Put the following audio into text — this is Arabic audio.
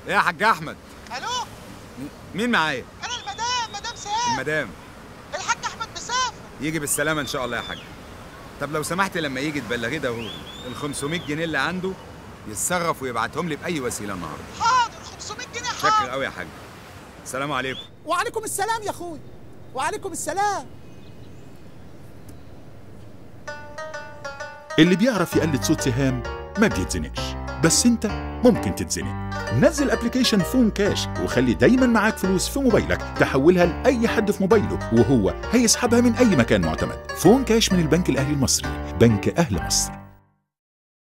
ايه يا حاج احمد؟ الو. مين معايا؟ انا مدام سهام. المدام. الحاج احمد مسافر. يجي بالسلامه ان شاء الله يا حاج. طب لو سمحت لما يجي تبلغيه ده هو ال 500 جنيه اللي عنده يتصرف ويبعتهم لي باي وسيله النهارده. حاضر، 500 جنيه شكر حاضر. قوي يا حاج. السلام عليكم. وعليكم السلام يا اخوي. وعليكم السلام. اللي بيعرف يقلد صوت سهام ما بيتزنقش، بس انت ممكن تتزنق. نزل ابلكيشن فون كاش وخلي دايما معاك فلوس في موبايلك تحولها لأي حد في موبايله وهو هيسحبها من أي مكان معتمد. فون كاش من البنك الأهلي المصري، بنك أهل مصر.